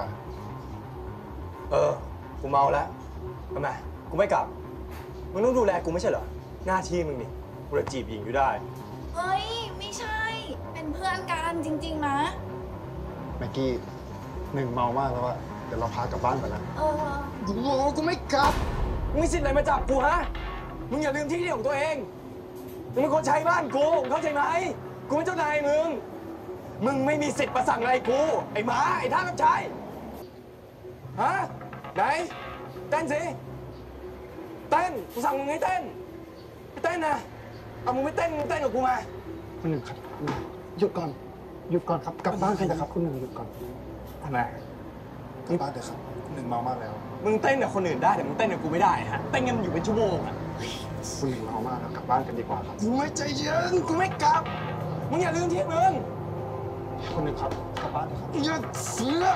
กูเมาแล้วทำไมกูไม่กลับ มึงต้องดูแลกูไม่ใช่เหรอ หน้าที่มึงนี่กูจะจีบหญิงอยู่ได้เฮ้ย ไม่ใช่ เป็นเพื่อนกันจริงๆนะแม็กกี้หนึ่งเมามากแล้วอะเดี๋ยวเราพากลับบ้านก่อนนะกูไม่กลับ มึงมีสิทธิ์อะไรมาจับกูฮะ มึงอย่าลืมที่ของตัวเอง มึงเป็นคนใช้บ้านกู เข้าใจไหม กูเป็นเจ้านายมึง มึงไม่มีสิทธิ์มาสั่งอะไรกู ไอ้หมา ไอ้ท่ารับใช้ฮะ ไหน เต้นสิ เต้น กูสั่งมึงให้เต้นไปเต้นนะ เอามึงไม่เต้นมึงเต้นกับกูมาคุณหนึ่งครับหยุดก่อน หยุดก่อนครับ กลับบ้านกันนะครับ คุณหนึ่งหยุดก่อนทำไมกลับบ้านเถอะครับคุณหนึ่งเมามากแล้วมึงเต้นกับคนอื่นได้แต่มึงเต้นกับกูไม่ได้ฮะ เต้นกันอยู่เป็นชั่วโมงอะคุณหนึ่งเมามากแล้วกลับบ้านกันดีกว่าครับกูไม่ใจเย็น กูไม่กลับ มึงอย่าลืมที่มึงคุณหนึ่งครับ กลับบ้านเถอะครับอย่าเสือ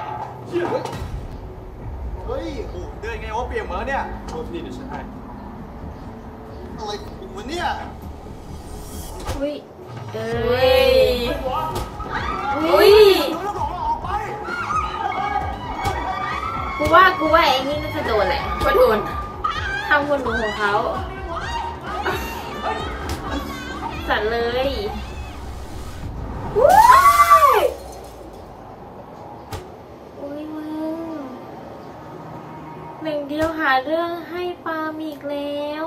เฮ้ยโอ้เดินไงวะเปียกเหมือนเนี่ยโทษทีเดี๋ยวฉันให้อะไรของมึงเนี่ยอุ้ยเอ้เฮ้ยยอุ้ยกูว่าไอ้นี่น่าจะโดนแหละก็โดนทำคนดูของเขา สั่นเลยว้ายอุ้ยมึงหนึ่งเดียวหาเรื่องให้ปาล์มอีกแล้ว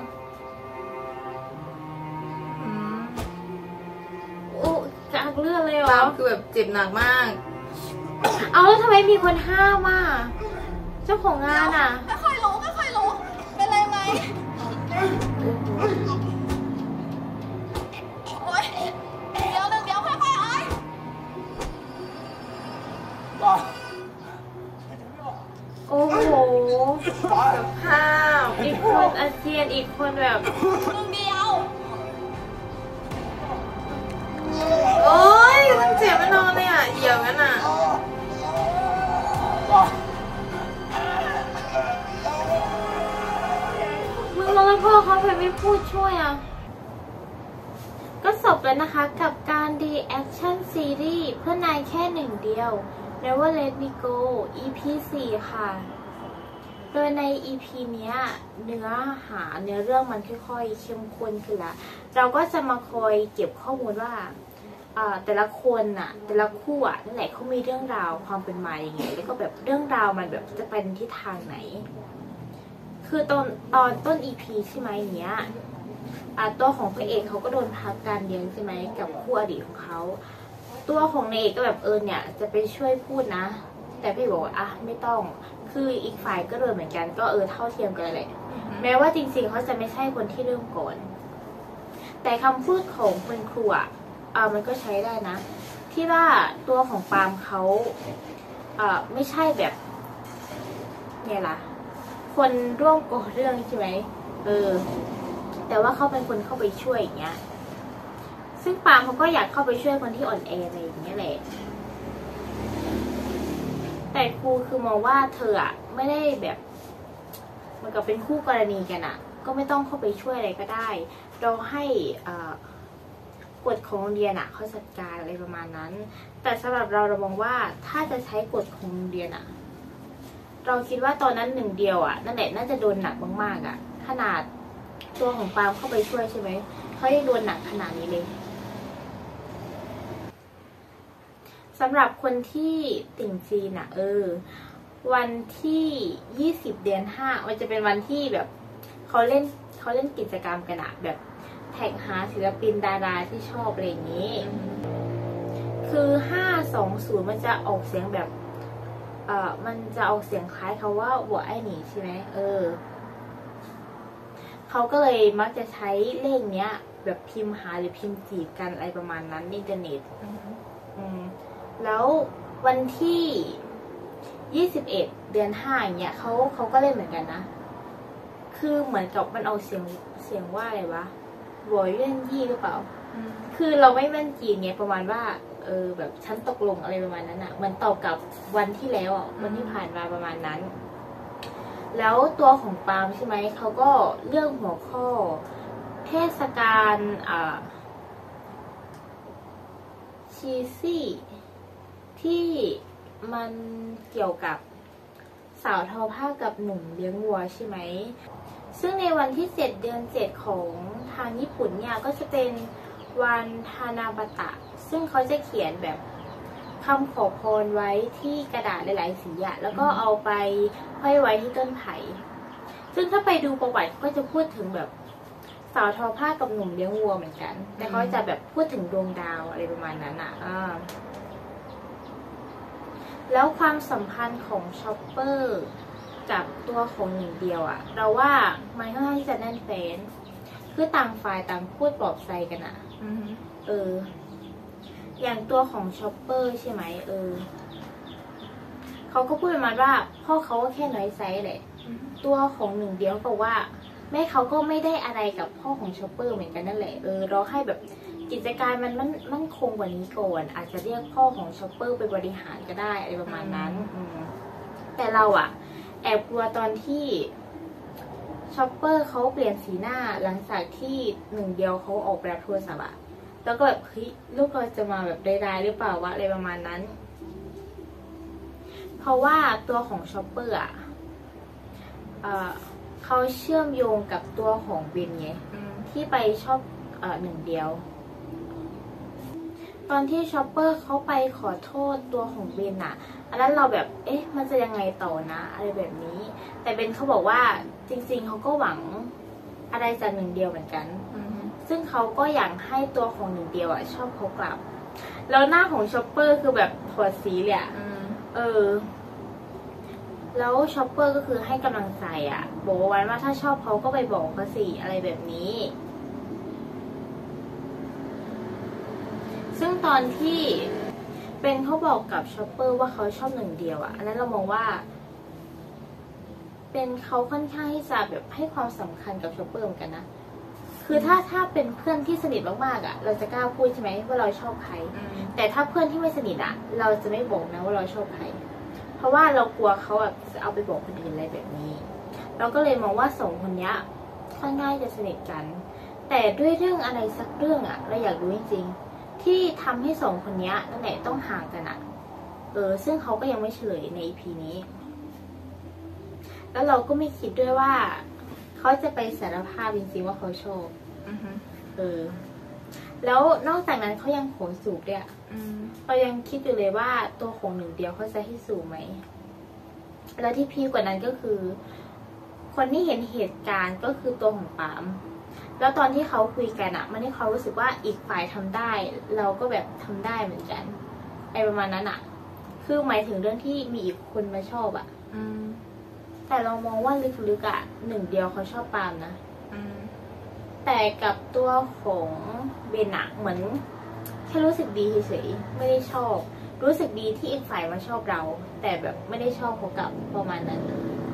อุ๊กากเลือดเลยเหรปาอล์มคือแบบเจ็บหนักมากเอาแล้วทำไมมีคนห้ามอ่ะ เจ้าของงานอ่ะไม่ค่อยรู้ เป็นไรไหมโอ๊ยเดี๋ยวหนึ่งเดี๋ยวค่อยๆโอ๊ยโอ้โหห้ามอีกคนอาเจียนอีกคนแบบหนึ่งเดียวโอ๊ยมันเจ็บไม่นอนเลยอ่ะเหี่ยวงั้นอ่ะมึงรอให้พ่อเขาไปไม่พูดช่วยอ่ะ ก็จบแล้วนะคะกับการดีแอคชั่นซีรีส์เพื่อนายแค่หนึ่งเดียว Never Let Me Go EP 4 ค่ะ โดยใน EP เนี้ยเนื้อเรื่องมันค่อยๆเข้มข้นขึ้นละเราก็จะมาคอยเก็บข้อมูลว่าแต่ละคนน่ะแต่ละคู่อ่ะนั่นแหละเขามีเรื่องราวความเป็นมาอย่างไงแล้วก็แบบเรื่องราวมันแบบจะไปในทิศทางไหนคือตอนต้น EP ใช่ไหมเนี้ยตัวของพระเอกเขาก็โดนพักการเลี้ยงใช่ไหมกับคู่อดีตของเขาตัวของนายเอกก็แบบเนี่ยจะไปช่วยพูดนะแต่พี่บอกว่าไม่ต้องคืออีกฝ่ายก็โดนเหมือนกันก็เท่าเทียมกันเลยแม้ว่าจริงๆเขาจะไม่ใช่คนที่เริ่มก่อนแต่คำพูดของคุณครูมันก็ใช้ได้นะที่ว่าตัวของปาล์มเขาไม่ใช่แบบเนี่ยล่ะคนร่วมก่อเรื่องใช่ไหมแต่ว่าเขาเป็นคนเข้าไปช่วยอย่างเงี้ยซึ่งปาล์มเขาก็อยากเข้าไปช่วยคนที่อ่อนแออะไรอย่างเงี้ยแหละแต่ครูคือมองว่าเธอไม่ได้แบบเหมือนกับเป็นคู่กรณีกันก็ไม่ต้องเข้าไปช่วยอะไรก็ได้เราให้กฎของโรงเรียนเขาจัดการอะไรประมาณนั้นแต่สำหรับเรามองว่าถ้าจะใช้กฎของโรงเรียนเราคิดว่าตอนนั้นหนึ่งเดียวนั่นแหละน่าจะโดนหนักมากๆขนาดตัวของปาล์มเข้าไปช่วยใช่ไหมเขายังโดนหนักขนาดนี้เลยสำหรับคนที่ติ่งจีนวันที่20 เดือน 5มันจะเป็นวันที่แบบเขาเล่นกิจกรรมกันแบบแท็กหาศิลปินดาราที่ชอบอะไรอย่างนี้คือ520มันจะออกเสียงแบบมันจะออกเสียงคล้ายคำว่าหัวไอ้หนีใช่ไหมเขาก็เลยมักจะใช้เลขเนี้ยแบบพิมพ์หาหรือพิมพ์จีบกันอะไรประมาณนั้นในอินเทอร์เน็ตแล้ววันที่21 เดือน 5อย่างเงี้ยเขาก็เล่นเหมือนกันนะคือเหมือนกับมันเอาเสียงว่าอะไรวะบอยเล่นยี่หรือเปล่าคือเราไม่แม่นจีนเนี่ยประมาณว่าแบบฉันตกลงอะไรประมาณนั้นมันตอบกับวันที่แล้ววันที่ผ่านมาประมาณนั้นแล้วตัวของปาล์มใช่ไหมเขาก็เลือกหัวข้อเทศกาลชีซี่ที่มันเกี่ยวกับสาวทอผ้ากับหนุ่มเลี้ยงวัวใช่ไหมซึ่งในวันที่7 เดือน 7ของทางญี่ปุ่นเนี่ยก็จะเป็นวันทานาบะตะซึ่งเขาจะเขียนแบบคำขอพรไว้ที่กระดาษหลายๆสีแล้วก็เอาไปห้อยไว้ที่ต้นไผ่ซึ่งถ้าไปดูประวัติก็จะพูดถึงแบบสาวทอผ้ากับหนุ่มเลี้ยงวัวเหมือนกันแต่เขาจะแบบพูดถึงดวงดาวอะไรประมาณนั้นแล้วความสัมพันธ์ของชอปเปอร์กับตัวของหญิงเดียวเราว่ามันค่อนข้างที่จะแน่นแฟ้นคือต่างฝ่ายต่างพูดปลอบใจกันอย่างตัวของชอปเปอร์ใช่ไหมเขาก็พูดประมาณว่าพ่อเขาก็แค่น้อยใจแหละตัวของหนึ่งเดียวบอกว่าแม่เขาก็ไม่ได้อะไรกับพ่อของชอปเปอร์เหมือนกันนั่นแหละเราให้แบบกิจการมันมั่นคงกว่านี้ก่อนอาจจะเรียกพ่อของชอปเปอร์ไปบริหารก็ได้อะไรประมาณนั้นแต่เราแอบกลัวตอนที่ชอปเปอร์เขาเปลี่ยนสีหน้าหลังจากที่หนึ่งเดียวเขาออกไปรับโทรศัพท์แล้วก็แบบเฮ้ยลูกเราจะมาแบบได้หรือเปล่าวะอะไรประมาณนั้นเพราะว่าตัวของชอปเปอร์เขาเชื่อมโยงกับตัวของเบนไงที่ไปชอบหนึ่งเดียวตอนที่ชอปเปอร์เขาไปขอโทษตัวของเบนอันนั้นเราแบบมันจะยังไงต่อนะอะไรแบบนี้แต่เบนเขาบอกว่าจริงๆเขาก็หวังอะไรจากหนึ่งเดียวเหมือนกันซึ่งเขาก็อยากให้ตัวของหนึ่งเดียวชอบเขากลับแล้วหน้าของชอปเปอร์คือแบบถอดสีเลยแล้วชอปเปอร์ก็คือให้กำลังใจบอกไว้ว่าถ้าชอบเขาก็ไปบอกเขาสิอะไรแบบนี้ซึ่งตอนที่เป็นเขาบอกกับชอปเปอร์ว่าเขาชอบหนึ่งเดียวอันนั้นเรามองว่าเป็นเขาค่อนข้างที่จะแบบให้ความสำคัญกับชอปเปอร์เหมือนกันนะคือถ้าเป็นเพื่อนที่สนิทมากๆเราจะกล้าพูดใช่ไหมว่าเราชอบใครแต่ถ้าเพื่อนที่ไม่สนิทเราจะไม่บอกนะว่าเราชอบใครเพราะว่าเรากลัวเขาจะเอาไปบอกคนอื่นอะไรแบบนี้เราก็เลยมองว่าสองคนนี้ค่อนข้างจะสนิทกันแต่ด้วยเรื่องอะไรสักเรื่องเราอยากรู้จริงๆที่ทำให้สองคนนี้นั่นแหละต้องห่างกันซึ่งเขาก็ยังไม่เฉลยใน EP นี้ แล้วเราก็ไม่คิดด้วยว่าเขาจะไปสารภาพจริงๆว่าเขาชอบแล้วนอกจากนั้นเขายังโขนสูบด้วยเรายังคิดอยู่เลยว่าตัวของหนึ่งเดียวเขาจะให้สูบไหมแล้วที่พีกว่านั้นก็คือคนที่เห็นเหตุการณ์ก็คือตัวของปามแล้วตอนที่เขาคุยกันอะมันให้เขารู้สึกว่าอีกฝ่ายทำได้เราก็แบบทำได้เหมือนกันประมาณนั้นอะคือหมายถึงเรื่องที่มีอีกคนมาชอบอะแต่เรามองว่าลึกๆอะหนึ่งเดียวเขาชอบปามนะแต่กับตัวของเบนอะเหมือนแค่รู้สึกดีเฉยๆไม่ได้ชอบรู้สึกดีที่อีกฝ่ายมาชอบเรา แต่แบบไม่ได้ชอบเขากลับประมาณนั้น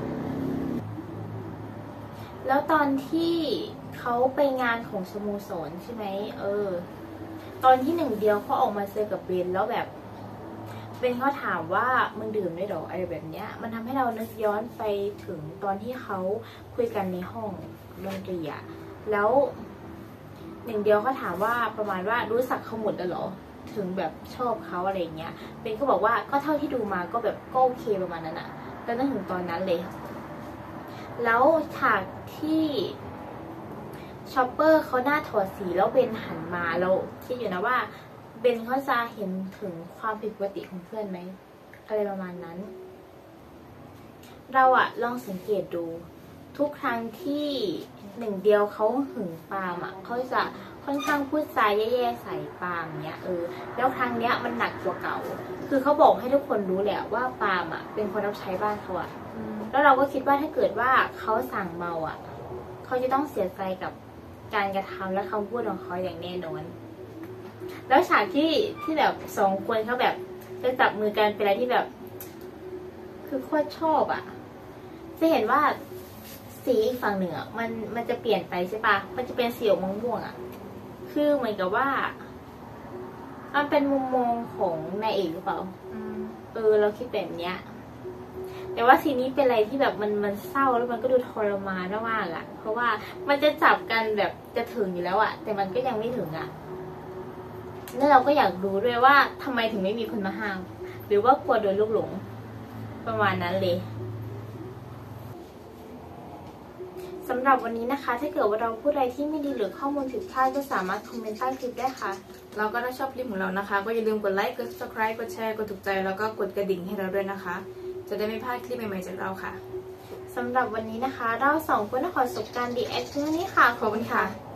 แล้วตอนที่เขาไปงานของสโมสรใช่ไหมตอนที่หนึ่งเดียวเขาออกมาเจอกับเบนแล้วแบบเบนเขาถามว่ามึงดื่มได้หรออะไรแบบเนี้ยมันทำให้เรานึกย้อนไปถึงตอนที่เขาคุยกันในห้องดนตรีอะแล้วหนึ่งเดียวเขาถามว่าประมาณว่ารู้จักเขาหมดแล้วหรอถึงแบบชอบเขาอะไรเงี้ยเบนก็บอกว่าก็เท่าที่ดูมาก็แบบก็โอเคประมาณนั้นอะแล้วนั่นถึงตอนนั้นเลยแล้วฉากที่ชอปเปอร์เขาหน้าถอดสีแล้วเบนหันมาแล้วคิดอยู่นะว่าเบนเขาจะเห็นถึงความผิดปกติของเพื่อนไหมอะไรประมาณนั้นเราอะลองสังเกตดูทุกครั้งที่หนึ่งเดียวเขาหึงปาล์มอะเขาจะค่อนข้างพูดจาแย่ๆใส่ปาล์มเนี้ยแล้วครั้งเนี้ยมันหนักกว่าเก่าคือเขาบอกให้ทุกคนรู้แหละว่าปาล์มอะเป็นคนรับใช้บ้านเขาอะแล้วเราก็คิดว่าถ้าเกิดว่าเขาสั่งเมาอะเขาจะต้องเสียใจกับการกระทำและคำพูดของเขาอย่างแน่นอนแล้วฉากที่แบบสองคนเขาแบบจะจับมือกันเป็นอะไรที่แบบคือโคตรชอบอะจะเห็นว่าสีอีกฝั่งหนึ่งอะมันจะเปลี่ยนไปใช่ปะมันจะเป็นสีม่วงๆอะคือเหมือนกับว่ามันเป็นมุมมองของนายเอกหรือเปล่าเราคิดแบบเนี้ยแต่ว่าซีนนี้เป็นอะไรที่แบบมันเศร้าแล้วมันก็ดูทรมานมากอะเพราะว่ามันจะจับกันแบบจะถึงอยู่แล้วอะแต่มันก็ยังไม่ถึงอะแล้วเราก็อยากรู้ด้วยว่าทำไมถึงไม่มีคนมาห้ามหรือว่ากลัวโดนลูกหลงประมาณนั้นเลยสำหรับวันนี้นะคะถ้าเกิดว่าเราพูดอะไรที่ไม่ดีหรือข้อมูลผิดพลาดก็สามารถคอมเมนต์ใต้คลิปได้ค่ะเราก็ถ้าชอบคลิปของเรานะคะก็อย่าลืมกดไลค์กด subscribe กดแชร์กดถูกใจแล้วก็กดกระดิ่งให้เราด้วยนะคะจะได้ไม่พลาดคลิปใหม่ๆจากเราค่ะสำหรับวันนี้นะคะเราสองคนขอจบการรีแอคชั่นนี้ค่ะขอบคุณค่ะ